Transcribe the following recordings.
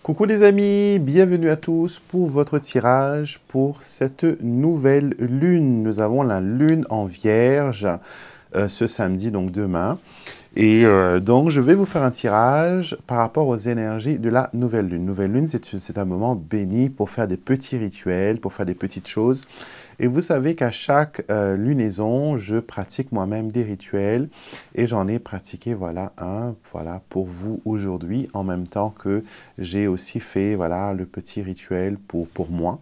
Coucou les amis, bienvenue à tous pour votre tirage pour cette nouvelle lune. Nous avons la lune en Vierge ce samedi, donc demain. Et donc je vais vous faire un tirage par rapport aux énergies de la nouvelle lune. Nouvelle lune, c'est un moment béni pour faire des petits rituels, pour faire des petites choses. Et vous savez qu'à chaque lunaison, je pratique moi-même des rituels et j'en ai pratiqué voilà un voilà pour vous aujourd'hui en même temps que j'ai aussi fait voilà le petit rituel pour moi.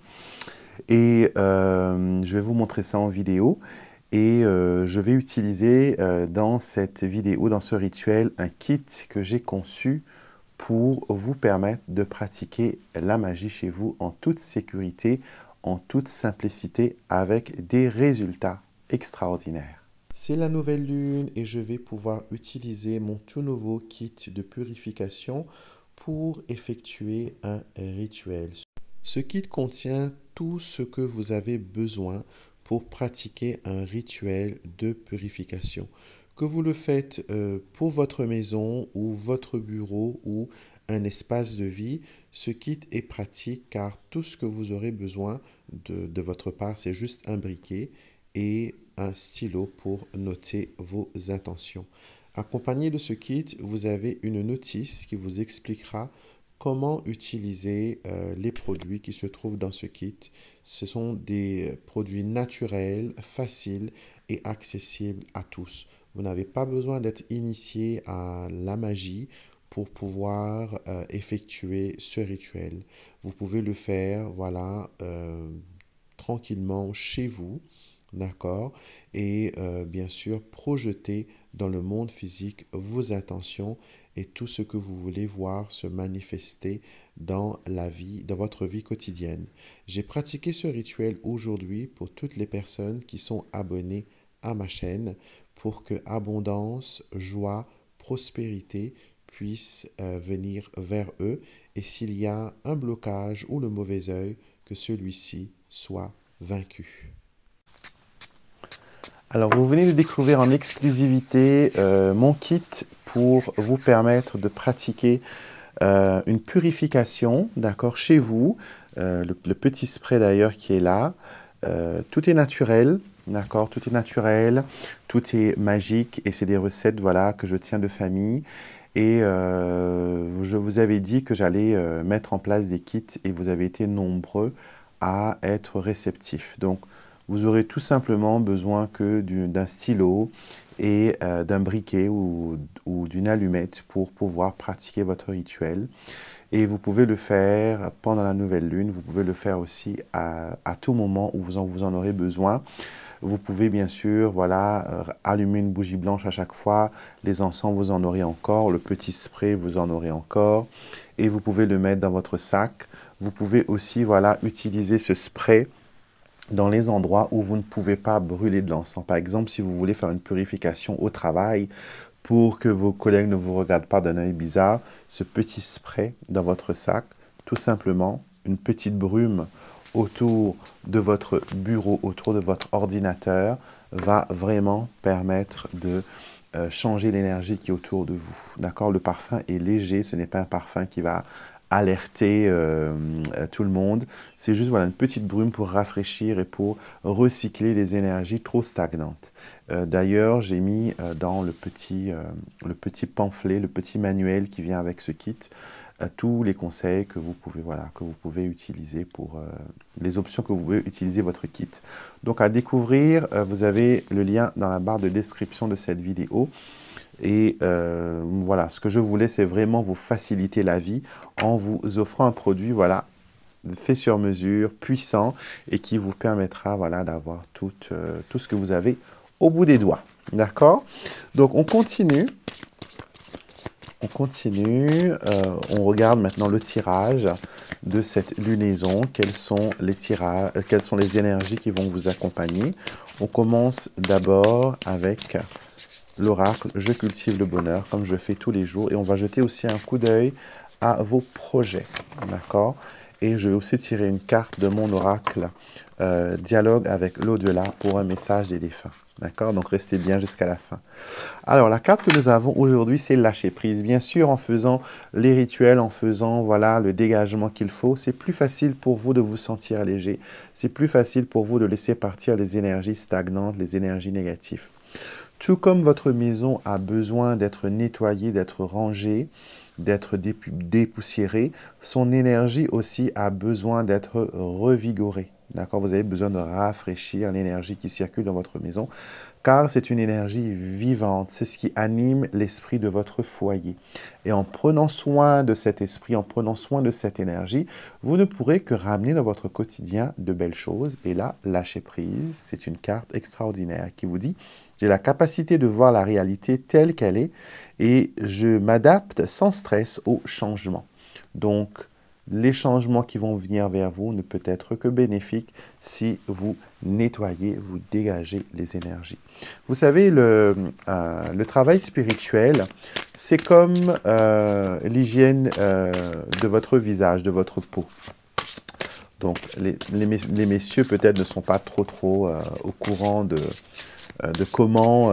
Et je vais vous montrer ça en vidéo et je vais utiliser dans cette vidéo, dans ce rituel, un kit que j'ai conçu pour vous permettre de pratiquer la magie chez vous en toute sécurité, en toute simplicité, avec des résultats extraordinaires. C'est la nouvelle lune et je vais pouvoir utiliser mon tout nouveau kit de purification pour effectuer un rituel. Ce kit contient tout ce que vous avez besoin pour pratiquer un rituel de purification. Que vous le faites pour votre maison ou votre bureau ou un espace de vie, ce kit est pratique car tout ce que vous aurez besoin de votre part, c'est juste un briquet et un stylo pour noter vos intentions. Accompagné de ce kit, vous avez une notice qui vous expliquera comment utiliser les produits qui se trouvent dans ce kit. Ce sont des produits naturels, faciles et accessibles à tous. Vous n'avez pas besoin d'être initié à la magie pour pouvoir effectuer ce rituel. Vous pouvez le faire, voilà, tranquillement chez vous, d'accord? Et bien sûr, projeter dans le monde physique vos intentions et tout ce que vous voulez voir se manifester dans la vie, dans votre vie quotidienne. J'ai pratiqué ce rituel aujourd'hui pour toutes les personnes qui sont abonnées à ma chaîne pour que abondance, joie, prospérité puissent venir vers eux et s'il y a un blocage ou le mauvais œil, que celui-ci soit vaincu. Alors, vous venez de découvrir en exclusivité mon kit pour vous permettre de pratiquer une purification, d'accord, chez vous. Le petit spray d'ailleurs qui est là. Tout est naturel, d'accord, tout est naturel, tout est magique et c'est des recettes, voilà, que je tiens de famille. Et je vous avais dit que j'allais mettre en place des kits et vous avez été nombreux à être réceptifs. Donc, vous aurez tout simplement besoin que d'un stylo et d'un briquet ou d'une allumette pour pouvoir pratiquer votre rituel. Et vous pouvez le faire pendant la nouvelle lune, vous pouvez le faire aussi à tout moment où vous en aurez besoin. Vous pouvez bien sûr voilà, allumer une bougie blanche à chaque fois, les encens vous en aurez encore, le petit spray vous en aurez encore, et vous pouvez le mettre dans votre sac. Vous pouvez aussi voilà, utiliser ce spray dans les endroits où vous ne pouvez pas brûler de l'encens. Par exemple, si vous voulez faire une purification au travail pour que vos collègues ne vous regardent pas d'un œil bizarre, ce petit spray dans votre sac, tout simplement une petite brume autour de votre bureau, autour de votre ordinateur, va vraiment permettre de changer l'énergie qui est autour de vous. D'accord? Le parfum est léger, ce n'est pas un parfum qui va alerter tout le monde. C'est juste voilà, une petite brume pour rafraîchir et pour recycler les énergies trop stagnantes. D'ailleurs, j'ai mis dans le petit pamphlet, le petit manuel qui vient avec ce kit, tous les conseils que vous pouvez, voilà, que vous pouvez utiliser pour les options que vous pouvez utiliser votre kit. Donc à découvrir, vous avez le lien dans la barre de description de cette vidéo. Et voilà, ce que je voulais, c'est vraiment vous faciliter la vie en vous offrant un produit, voilà, fait sur mesure, puissant, et qui vous permettra, voilà, d'avoir tout ce que vous avez au bout des doigts. D'accord? Donc, on continue. On continue. On regarde maintenant le tirage de cette lunaison. Quels sont les tirages, quelles sont les énergies qui vont vous accompagner? On commence d'abord avec l'oracle, je cultive le bonheur, comme je fais tous les jours. Et on va jeter aussi un coup d'œil à vos projets, d'accord? Et je vais aussi tirer une carte de mon oracle, dialogue avec l'au-delà pour un message des défunts. D'accord? Donc restez bien jusqu'à la fin. Alors, la carte que nous avons aujourd'hui, c'est lâcher prise. Bien sûr, en faisant les rituels, en faisant voilà, le dégagement qu'il faut, c'est plus facile pour vous de vous sentir léger. C'est plus facile pour vous de laisser partir les énergies stagnantes, les énergies négatives. Tout comme votre maison a besoin d'être nettoyée, d'être rangée, d'être dépoussiérée, son énergie aussi a besoin d'être revigorée. D'accord? Vous avez besoin de rafraîchir l'énergie qui circule dans votre maison, car c'est une énergie vivante. C'est ce qui anime l'esprit de votre foyer. Et en prenant soin de cet esprit, en prenant soin de cette énergie, vous ne pourrez que ramener dans votre quotidien de belles choses. Et là, lâcher prise, c'est une carte extraordinaire qui vous dit: j'ai la capacité de voir la réalité telle qu'elle est et je m'adapte sans stress au changement. Donc, les changements qui vont venir vers vous ne peuvent être que bénéfiques si vous nettoyez, vous dégagez les énergies. Vous savez, le travail spirituel, c'est comme l'hygiène de votre visage, de votre peau. Donc, les messieurs peut-être ne sont pas trop au courant de comment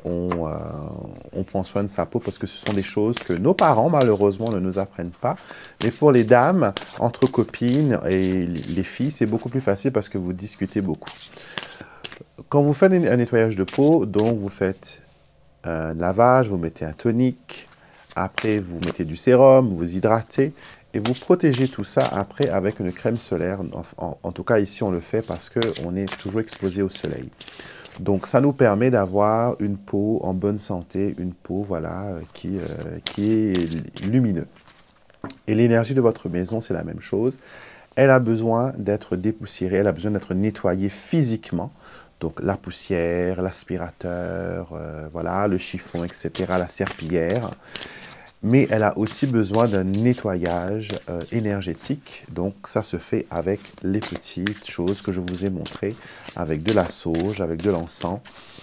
on prend soin de sa peau, parce que ce sont des choses que nos parents, malheureusement, ne nous apprennent pas. Mais pour les dames, entre copines et les filles, c'est beaucoup plus facile parce que vous discutez beaucoup. Quand vous faites un nettoyage de peau, donc vous faites un lavage, vous mettez un tonique, après vous mettez du sérum, vous hydratez, et vous protégez tout ça après avec une crème solaire. En tout cas, ici, on le fait parce qu'on est toujours exposé au soleil. Donc, ça nous permet d'avoir une peau en bonne santé, une peau voilà, qui est lumineuse. Et l'énergie de votre maison, c'est la même chose. Elle a besoin d'être dépoussiérée, elle a besoin d'être nettoyée physiquement. Donc, la poussière, l'aspirateur, voilà, le chiffon, etc., la serpillière. Mais elle a aussi besoin d'un nettoyage énergétique. Donc, ça se fait avec les petites choses que je vous ai montrées, avec de la sauge, avec de l'encens.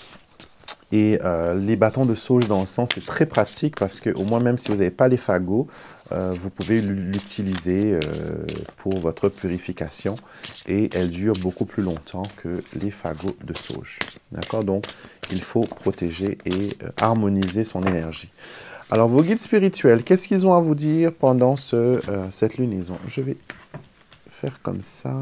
Et les bâtons de sauge d'encens, c'est très pratique parce que, au moins, même si vous n'avez pas les fagots, vous pouvez l'utiliser pour votre purification. Et elle dure beaucoup plus longtemps que les fagots de sauge. D'accord? Donc, il faut protéger et harmoniser son énergie. Alors, vos guides spirituels, qu'est-ce qu'ils ont à vous dire pendant cette lunaison? Je vais faire comme ça.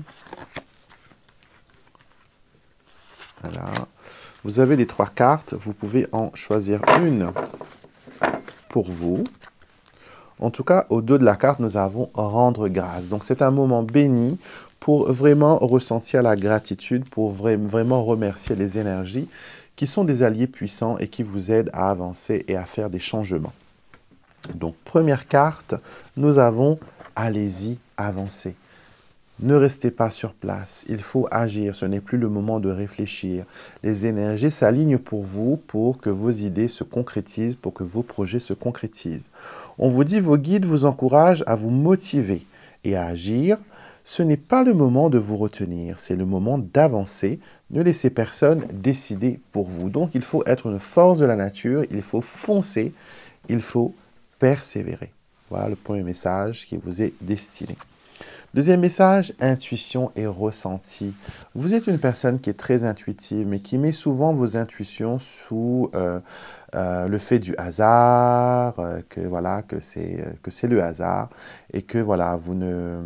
Voilà. Vous avez les 3 cartes. Vous pouvez en choisir une pour vous. En tout cas, au dos de la carte, nous avons rendre grâce. Donc, c'est un moment béni pour vraiment ressentir la gratitude, pour vraiment remercier les énergies qui sont des alliés puissants et qui vous aident à avancer et à faire des changements. Donc, première carte, nous avons « Allez-y, avancez ». Ne restez pas sur place, il faut agir, ce n'est plus le moment de réfléchir. Les énergies s'alignent pour vous, pour que vos idées se concrétisent, pour que vos projets se concrétisent. On vous dit, vos guides vous encouragent à vous motiver et à agir. Ce n'est pas le moment de vous retenir, c'est le moment d'avancer. Ne laissez personne décider pour vous. Donc, il faut être une force de la nature, il faut foncer, il faut persévérer. Voilà le premier message qui vous est destiné. Deuxième message, intuition et ressenti. Vous êtes une personne qui est très intuitive, mais qui met souvent vos intuitions sous le fait du hasard, que c'est le hasard, et que voilà, vous ne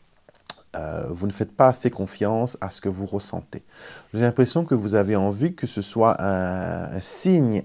faites pas assez confiance à ce que vous ressentez. J'ai l'impression que vous avez envie que ce soit un signe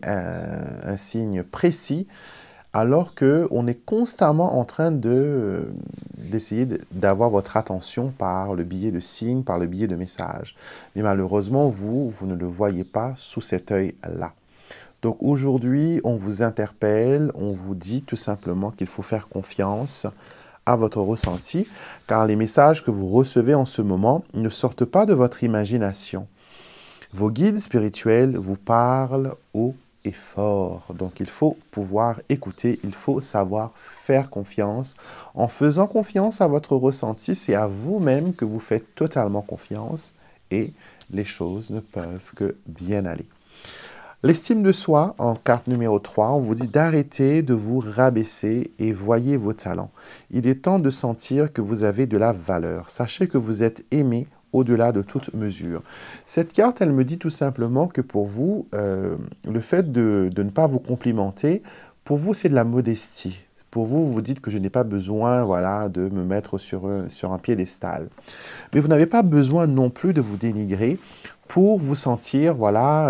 précis, alors qu'on est constamment en train d'essayer d'avoir votre attention par le biais de signes, par le biais de messages. Mais malheureusement, vous ne le voyez pas sous cet œil-là. Donc aujourd'hui, on vous interpelle, on vous dit tout simplement qu'il faut faire confiance à votre ressenti, car les messages que vous recevez en ce moment ne sortent pas de votre imagination. Vos guides spirituels vous parlent haut et fort. Donc, il faut pouvoir écouter, il faut savoir faire confiance. En faisant confiance à votre ressenti, c'est à vous-même que vous faites totalement confiance et les choses ne peuvent que bien aller. L'estime de soi, en carte numéro 3, on vous dit d'arrêter de vous rabaisser et voyez vos talents. Il est temps de sentir que vous avez de la valeur. Sachez que vous êtes aimé au-delà de toute mesure. Cette carte, elle me dit tout simplement que pour vous, le fait de ne pas vous complimenter, pour vous, c'est de la modestie. Pour vous, vous dites que je n'ai pas besoin, voilà, de me mettre sur un piédestal. Mais vous n'avez pas besoin non plus de vous dénigrer pour vous sentir, voilà,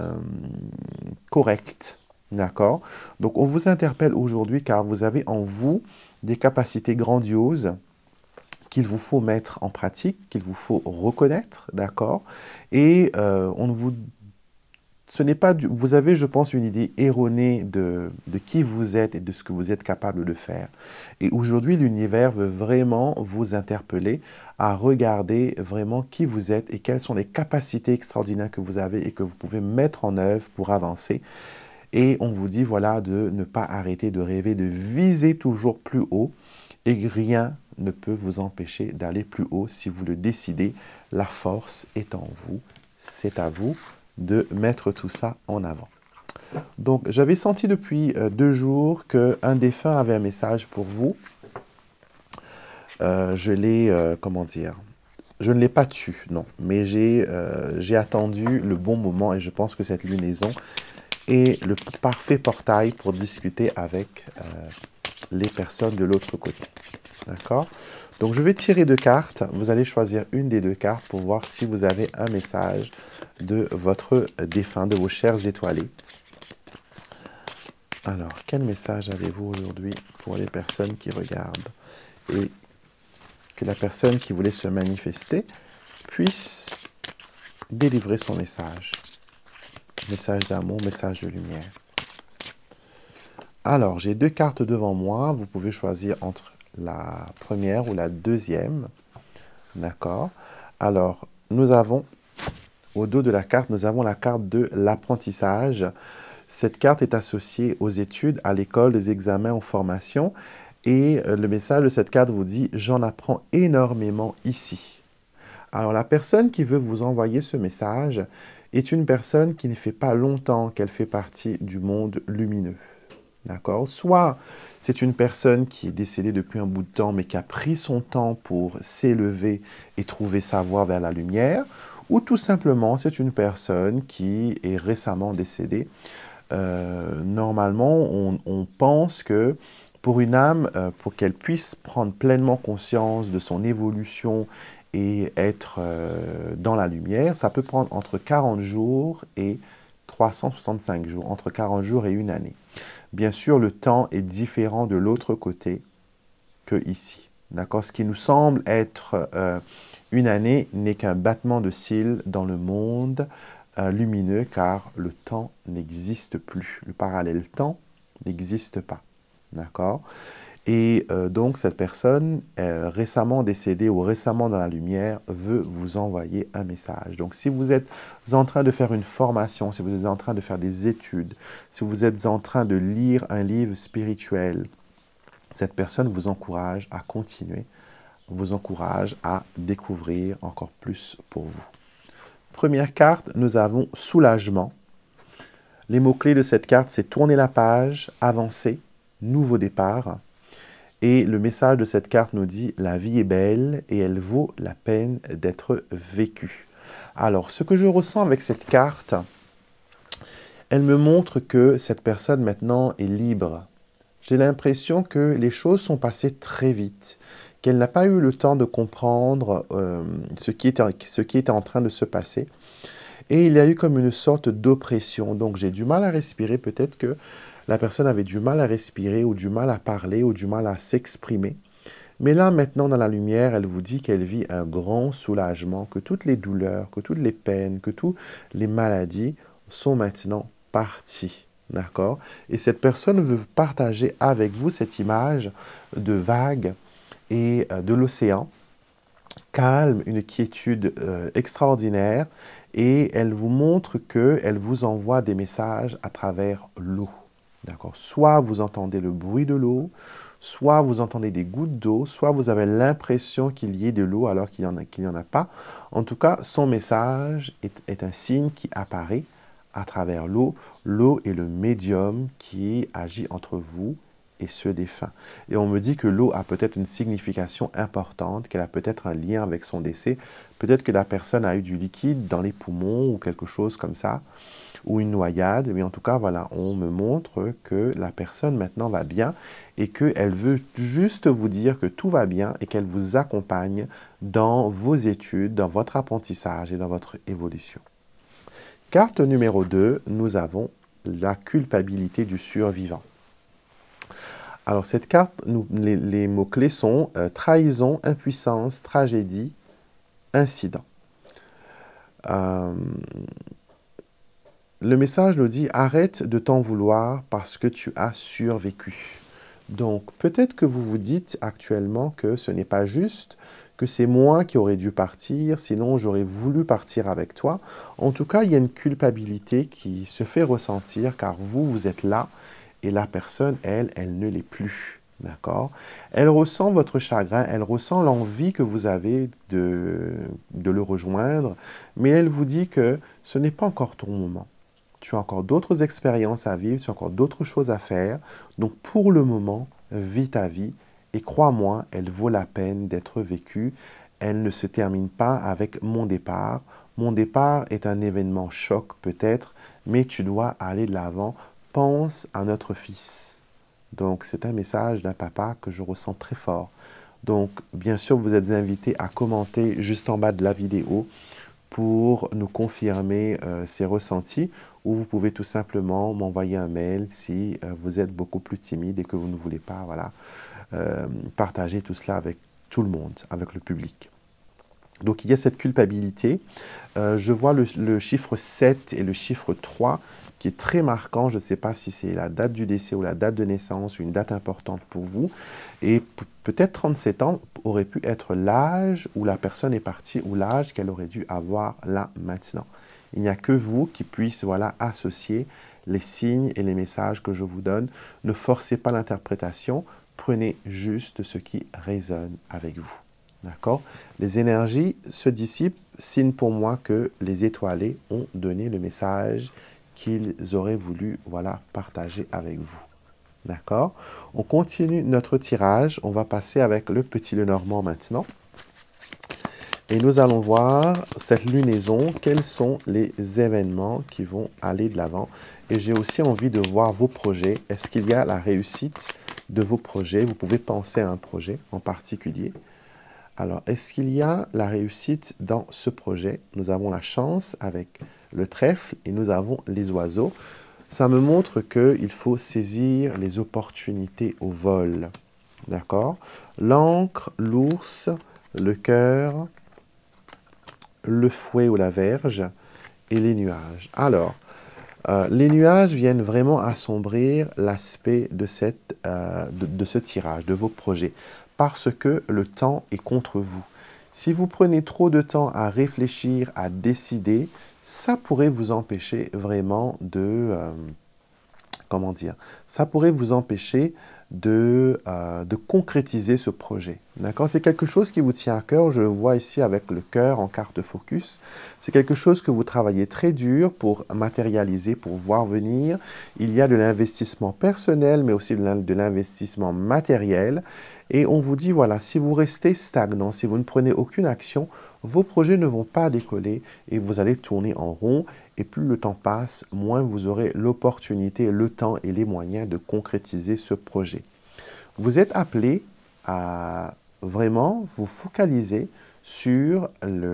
correct. D'accord? Donc, on vous interpelle aujourd'hui car vous avez en vous des capacités grandioses qu'il vous faut mettre en pratique, qu'il vous faut reconnaître, d'accord? Et on ne vous ce n'est pas vous avez, je pense, une idée erronée de qui vous êtes et de ce que vous êtes capable de faire. Et aujourd'hui, l'univers veut vraiment vous interpeller à regarder vraiment qui vous êtes et quelles sont les capacités extraordinaires que vous avez et que vous pouvez mettre en œuvre pour avancer. Et on vous dit, voilà, de ne pas arrêter de rêver, de viser toujours plus haut et rien ne peut vous empêcher d'aller plus haut si vous le décidez. La force est en vous, c'est à vous de mettre tout ça en avant. Donc, j'avais senti depuis 2 jours qu'un défunt avait un message pour vous. Je l'ai, comment dire, je ne l'ai pas tué, non, mais j'ai attendu le bon moment et je pense que cette lunaison est le parfait portail pour discuter avec les personnes de l'autre côté. D'accord? Donc, je vais tirer 2 cartes. Vous allez choisir une des 2 cartes pour voir si vous avez un message de votre défunt, de vos chers étoilés. Alors, quel message avez-vous aujourd'hui pour les personnes qui regardent? Et que la personne qui voulait se manifester puisse délivrer son message. Message d'amour, message de lumière. Alors, j'ai 2 cartes devant moi. Vous pouvez choisir entre la première ou la deuxième. D'accord? Alors, nous avons, au dos de la carte, nous avons la carte de l'apprentissage. Cette carte est associée aux études, à l'école, des examens, aux formations. Et le message de cette carte vous dit « J'en apprends énormément ici ». Alors, la personne qui veut vous envoyer ce message est une personne qui ne fait pas longtemps qu'elle fait partie du monde lumineux. D'accord? Soit c'est une personne qui est décédée depuis un bout de temps, mais qui a pris son temps pour s'élever et trouver sa voie vers la lumière, ou tout simplement c'est une personne qui est récemment décédée. Normalement, on pense que pour une âme, pour qu'elle puisse prendre pleinement conscience de son évolution et être dans la lumière, ça peut prendre entre 40 jours et 365 jours, entre 40 jours et une année. Bien sûr, le temps est différent de l'autre côté que ici. D'accord? Ce qui nous semble être une année n'est qu'un battement de cils dans le monde lumineux, car le temps n'existe plus. Le parallèle-temps n'existe pas. D'accord? Et donc, cette personne, récemment décédée ou récemment dans la lumière, veut vous envoyer un message. Donc, si vous êtes en train de faire une formation, si vous êtes en train de faire des études, si vous êtes en train de lire un livre spirituel, cette personne vous encourage à continuer, vous encourage à découvrir encore plus pour vous. Première carte, nous avons soulagement. Les mots-clés de cette carte, c'est tourner la page, avancer, nouveau départ. Et le message de cette carte nous dit « La vie est belle et elle vaut la peine d'être vécue ». Alors, ce que je ressens avec cette carte, elle me montre que cette personne maintenant est libre. J'ai l'impression que les choses sont passées très vite, qu'elle n'a pas eu le temps de comprendre ce qui était en train de se passer. Et il y a eu comme une sorte d'oppression. Donc, j'ai du mal à respirer. Peut-être que la personne avait du mal à respirer ou du mal à parler ou du mal à s'exprimer. Mais là, maintenant, dans la lumière, elle vous dit qu'elle vit un grand soulagement, que toutes les douleurs, que toutes les peines, que toutes les maladies sont maintenant parties. D'accord? Et cette personne veut partager avec vous cette image de vagues et de l'océan, calme, une quiétude extraordinaire. Et elle vous montre qu'elle vous envoie des messages à travers l'eau. D'accord? Soit vous entendez le bruit de l'eau, soit vous entendez des gouttes d'eau, soit vous avez l'impression qu'il y ait de l'eau alors qu'il n'y en a pas. En tout cas, son message est un signe qui apparaît à travers l'eau. L'eau est le médium qui agit entre vous et ceux défunts. Et on me dit que l'eau a peut-être une signification importante, qu'elle a peut-être un lien avec son décès. Peut-être que la personne a eu du liquide dans les poumons ou quelque chose comme ça, ou une noyade. Mais en tout cas, voilà, on me montre que la personne maintenant va bien et qu'elle veut juste vous dire que tout va bien et qu'elle vous accompagne dans vos études, dans votre apprentissage et dans votre évolution. Carte numéro 2, nous avons la culpabilité du survivant. Alors, cette carte, les mots-clés sont trahison, impuissance, tragédie, incident. Le message nous dit « Arrête de t'en vouloir parce que tu as survécu ». Donc, peut-être que vous vous dites actuellement que ce n'est pas juste, que c'est moi qui aurais dû partir, sinon j'aurais voulu partir avec toi. En tout cas, il y a une culpabilité qui se fait ressentir car vous, vous êtes là et la personne, elle ne l'est plus. D'accord? Elle ressent votre chagrin, elle ressent l'envie que vous avez de le rejoindre, mais elle vous dit que ce n'est pas encore ton moment. Tu as encore d'autres expériences à vivre, tu as encore d'autres choses à faire. Donc pour le moment, vis ta vie et crois-moi, elle vaut la peine d'être vécue. Elle ne se termine pas avec mon départ. Mon départ est un événement choc peut-être, mais tu dois aller de l'avant. Pense à notre fils. Donc c'est un message d'un papa que je ressens très fort. Donc bien sûr, vous êtes invités à commenter juste en bas de la vidéo pour nous confirmer ces ressentis, ou vous pouvez tout simplement m'envoyer un mail si vous êtes beaucoup plus timide et que vous ne voulez pas voilà, partager tout cela avec tout le monde, avec le public. Donc il y a cette culpabilité. Je vois le chiffre 7 et le chiffre 3 qui est très marquant. Je ne sais pas si c'est la date du décès ou la date de naissance ou une date importante pour vous. Et peut-être 37 ans aurait pu être l'âge où la personne est partie ou l'âge qu'elle aurait dû avoir là maintenant. Il n'y a que vous qui puissiez voilà, associer les signes et les messages que je vous donne. Ne forcez pas l'interprétation. Prenez juste ce qui résonne avec vous. D'accord? Les énergies se dissipent, signe pour moi que les étoilés ont donné le message qu'ils auraient voulu voilà, partager avec vous. D'accord? On continue notre tirage. On va passer avec le petit Lenormand maintenant. Et nous allons voir cette lunaison, quels sont les événements qui vont aller de l'avant. Et j'ai aussi envie de voir vos projets. Est-ce qu'il y a la réussite de vos projets? Vous pouvez penser à un projet en particulier. Alors, est-ce qu'il y a la réussite dans ce projet? Nous avons la chance avec le trèfle et nous avons les oiseaux. Ça me montre qu'il faut saisir les opportunités au vol. D'accord? L'encre, l'ours, le cœur, le fouet ou la verge et les nuages. Alors, les nuages viennent vraiment assombrir l'aspect de ce tirage, de vos projets, parce que le temps est contre vous. Si vous prenez trop de temps à réfléchir, à décider, ça pourrait vous empêcher vraiment comment dire, ça pourrait vous empêcher de concrétiser ce projet. D'accord? C'est quelque chose qui vous tient à cœur. Je le vois ici avec le cœur en carte focus. C'est quelque chose que vous travaillez très dur pour matérialiser, pour voir venir. Il y a de l'investissement personnel, mais aussi de l'investissement matériel. Et on vous dit, voilà, si vous restez stagnant, si vous ne prenez aucune action, vos projets ne vont pas décoller et vous allez tourner en rond. Et plus le temps passe, moins vous aurez l'opportunité, le temps et les moyens de concrétiser ce projet. Vous êtes appelé à vraiment vous focaliser sur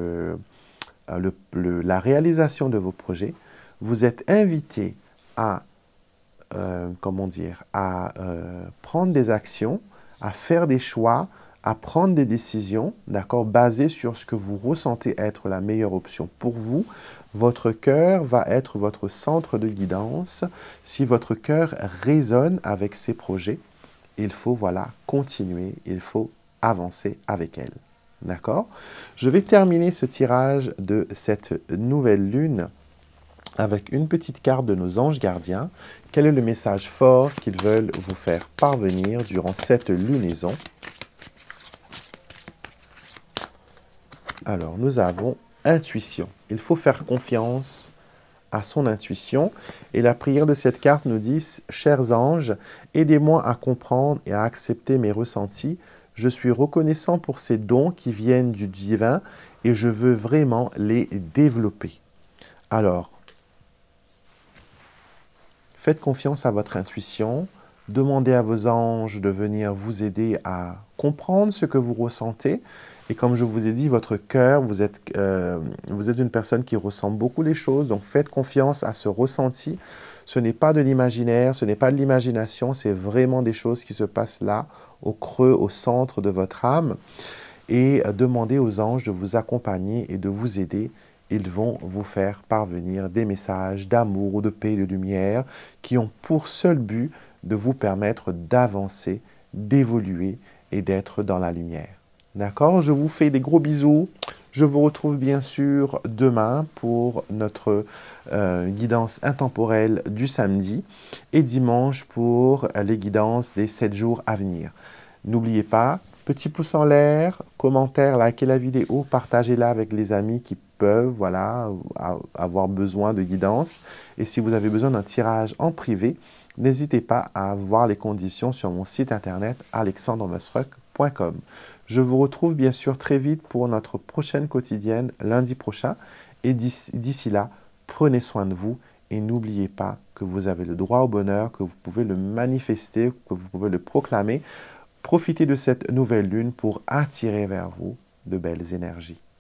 la réalisation de vos projets. Vous êtes invité à, comment dire, à prendre des actions, à faire des choix, à prendre des décisions, d'accord, basées sur ce que vous ressentez être la meilleure option pour vous. Votre cœur va être votre centre de guidance. Si votre cœur résonne avec ces projets, il faut voilà, continuer, il faut avancer avec elle. D'accord? Je vais terminer ce tirage de cette nouvelle lune avec une petite carte de nos anges gardiens. Quel est le message fort qu'ils veulent vous faire parvenir durant cette lunaison? Alors, nous avons intuition. Il faut faire confiance à son intuition. Et la prière de cette carte nous dit « Chers anges, aidez-moi à comprendre et à accepter mes ressentis. Je suis reconnaissant pour ces dons qui viennent du divin et je veux vraiment les développer. » Alors, faites confiance à votre intuition. Demandez à vos anges de venir vous aider à comprendre ce que vous ressentez. Et comme je vous ai dit, votre cœur, vous êtes une personne qui ressent beaucoup les choses, donc faites confiance à ce ressenti. Ce n'est pas de l'imaginaire, ce n'est pas de l'imagination, c'est vraiment des choses qui se passent là, au creux, au centre de votre âme. Et demandez aux anges de vous accompagner et de vous aider. Ils vont vous faire parvenir des messages d'amour, de paix, de lumière, qui ont pour seul but de vous permettre d'avancer, d'évoluer et d'être dans la lumière. D'accord? Je vous fais des gros bisous. Je vous retrouve bien sûr demain pour notre guidance intemporelle du samedi et dimanche pour les guidances des 7 jours à venir. N'oubliez pas, petit pouce en l'air, commentaire, likez la vidéo, partagez-la avec les amis qui peuvent avoir besoin de guidance. Et si vous avez besoin d'un tirage en privé, n'hésitez pas à voir les conditions sur mon site internet alexandremusruck.com. Je vous retrouve bien sûr très vite pour notre prochaine quotidienne lundi prochain. Et d'ici là, prenez soin de vous et n'oubliez pas que vous avez le droit au bonheur, que vous pouvez le manifester, que vous pouvez le proclamer. Profitez de cette nouvelle lune pour attirer vers vous de belles énergies.